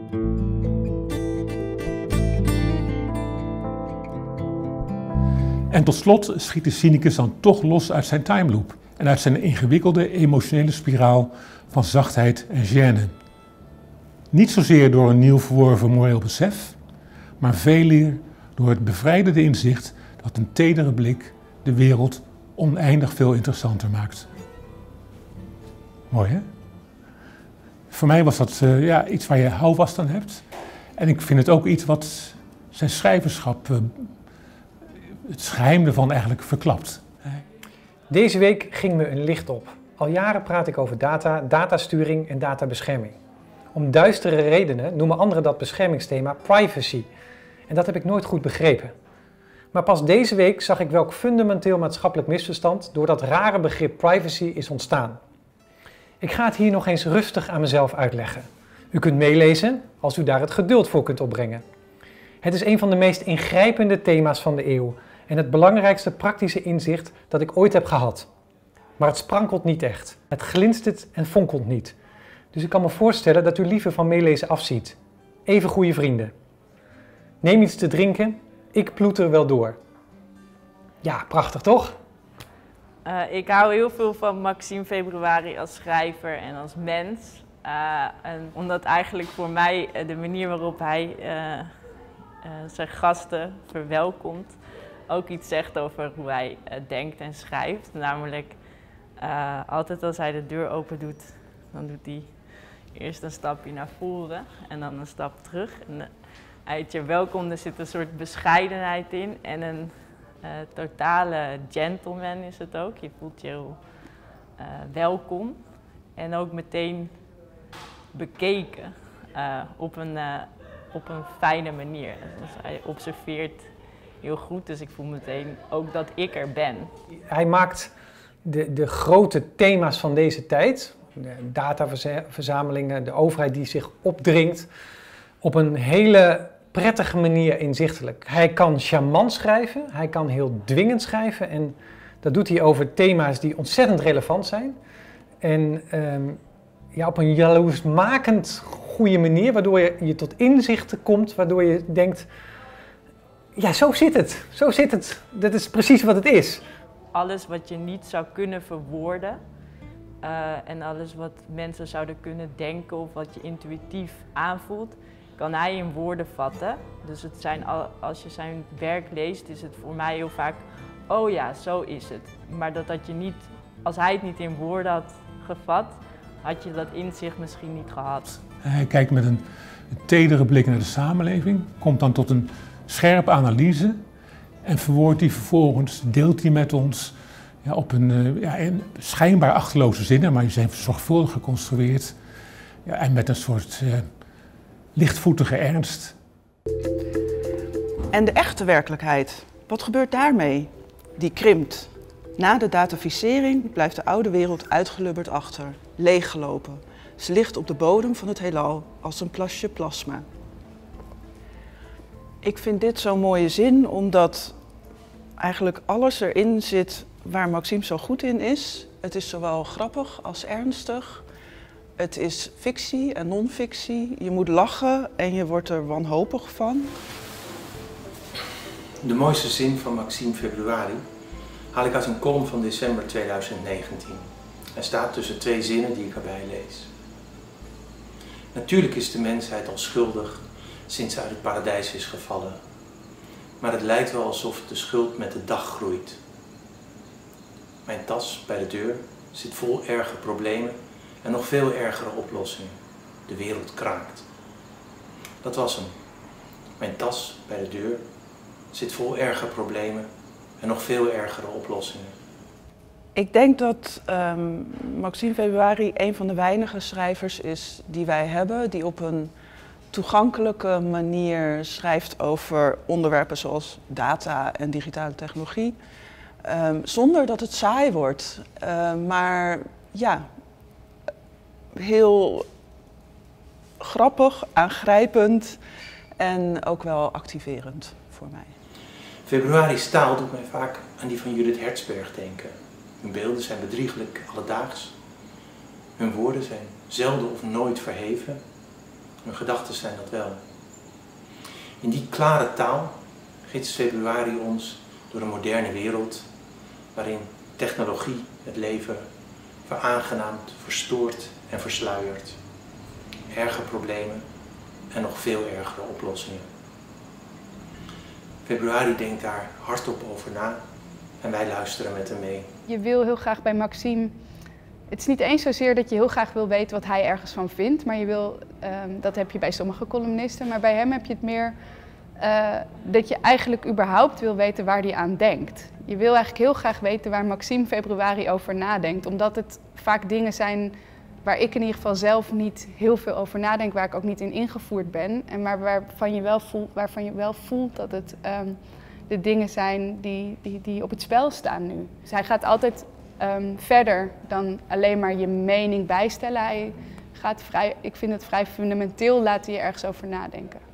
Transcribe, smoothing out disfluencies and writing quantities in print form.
En tot slot schiet de cynicus dan toch los uit zijn timeloop en uit zijn ingewikkelde emotionele spiraal van zachtheid en gêne. Niet zozeer door een nieuw verworven moreel besef, maar veel eer door het bevrijdende inzicht dat een tedere blik de wereld oneindig veel interessanter maakt. Mooi, hè? Voor mij was dat iets waar je houvast aan hebt. En ik vind het ook iets wat zijn schrijverschap, het geheim ervan eigenlijk verklapt. Deze week ging me een licht op. Al jaren praat ik over data, datasturing en databescherming. Om duistere redenen noemen anderen dat beschermingsthema privacy. En dat heb ik nooit goed begrepen. Maar pas deze week zag ik welk fundamenteel maatschappelijk misverstand door dat rare begrip privacy is ontstaan. Ik ga het hier nog eens rustig aan mezelf uitleggen. U kunt meelezen als u daar het geduld voor kunt opbrengen. Het is een van de meest ingrijpende thema's van de eeuw en het belangrijkste praktische inzicht dat ik ooit heb gehad. Maar het sprankelt niet echt. Het glinstert en fonkelt niet. Dus ik kan me voorstellen dat u liever van meelezen afziet. Even goede vrienden. Neem iets te drinken, ik ploeter wel door. Ja, prachtig toch? Ik hou heel veel van Maxime Februari als schrijver en als mens. En omdat eigenlijk voor mij de manier waarop hij zijn gasten verwelkomt ook iets zegt over hoe hij denkt en schrijft. Namelijk, altijd als hij de deur open doet, dan doet hij eerst een stapje naar voren en dan een stap terug. En hij heet je welkom, er zit een soort bescheidenheid in en een totale gentleman is het ook. Je voelt je heel welkom en ook meteen bekeken op een fijne manier. Dus hij observeert heel goed, dus ik voel meteen ook dat ik er ben. Hij maakt de grote thema's van deze tijd, de dataverzamelingen, de overheid die zich opdringt, op een hele prettige manier inzichtelijk. Hij kan charmant schrijven, hij kan heel dwingend schrijven en dat doet hij over thema's die ontzettend relevant zijn. En op een jaloersmakend goede manier, waardoor je tot inzichten komt, waardoor je denkt, ja, zo zit het, dat is precies wat het is. Alles wat je niet zou kunnen verwoorden en alles wat mensen zouden kunnen denken of wat je intuïtief aanvoelt, kan hij in woorden vatten. Dus als je zijn werk leest, is het voor mij heel vaak, oh ja, zo is het. Maar dat je niet, als hij het niet in woorden had gevat, had je dat inzicht misschien niet gehad. Hij kijkt met een tedere blik naar de samenleving, komt dan tot een scherpe analyse en verwoordt die vervolgens, deelt die met ons op een schijnbaar achterloze zinnen, maar die zijn zorgvuldig geconstrueerd en met een soort lichtvoetige ernst. En de echte werkelijkheid, wat gebeurt daarmee? Die krimpt. Na de dataficering blijft de oude wereld uitgelubberd achter, leeggelopen. Ze ligt op de bodem van het heelal als een plasje plasma. Ik vind dit zo'n mooie zin omdat eigenlijk alles erin zit waar Maxime zo goed in is. Het is zowel grappig als ernstig. Het is fictie en non-fictie. Je moet lachen en je wordt er wanhopig van. De mooiste zin van Maxime Februari haal ik uit een column van december 2019. Hij staat tussen twee zinnen die ik erbij lees. Natuurlijk is de mensheid al schuldig sinds ze uit het paradijs is gevallen. Maar het lijkt wel alsof de schuld met de dag groeit. Mijn tas bij de deur zit vol erge problemen en nog veel ergere oplossingen. De wereld kraakt. Dat was hem. Mijn tas bij de deur zit vol erge problemen en nog veel ergere oplossingen. Ik denk dat Maxime Februari een van de weinige schrijvers is die wij hebben, die op een toegankelijke manier schrijft over onderwerpen zoals data en digitale technologie, zonder dat het saai wordt. Maar ja, heel grappig, aangrijpend en ook wel activerend voor mij. Februari's taal doet mij vaak aan die van Judith Hertzberg denken. Hun beelden zijn bedrieglijk alledaags. Hun woorden zijn zelden of nooit verheven. Hun gedachten zijn dat wel. In die klare taal gidst Februari ons door een moderne wereld waarin technologie het leven veraangenaamt, verstoort en versluiert. Erge problemen en nog veel ergere oplossingen. Februari denkt daar hardop over na en wij luisteren met hem mee. Je wil heel graag bij Maxime, het is niet eens zozeer dat je heel graag wil weten wat hij ergens van vindt, maar je wil, dat heb je bij sommige columnisten, maar bij hem heb je het meer dat je eigenlijk überhaupt wil weten waar hij aan denkt. Je wil eigenlijk heel graag weten waar Maxime Februari over nadenkt, omdat het vaak dingen zijn waar ik in ieder geval zelf niet heel veel over nadenk, waar ik ook niet in ingevoerd ben, en maar waarvan je wel voelt dat het de dingen zijn die op het spel staan nu. Dus hij gaat altijd verder dan alleen maar je mening bijstellen. Ik vind het vrij fundamenteel, laat hij je ergens over nadenken.